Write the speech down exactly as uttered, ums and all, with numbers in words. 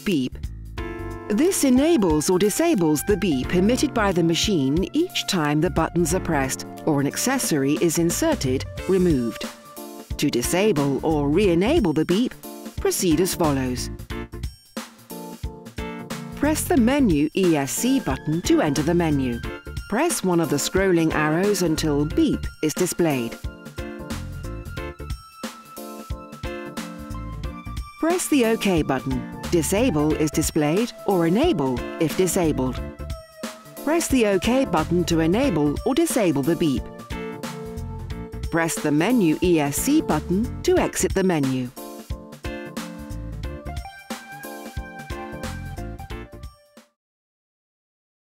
beep. This enables or disables the beep emitted by the machine each time the buttons are pressed or an accessory is inserted, removed. To disable or re-enable the beep, proceed as follows. Press the Menu E S C button to enter the menu. Press one of the scrolling arrows until beep is displayed. Press the OK button. Disable is displayed or enable if disabled. Press the OK button to enable or disable the beep. Press the Menu E S C button to exit the menu.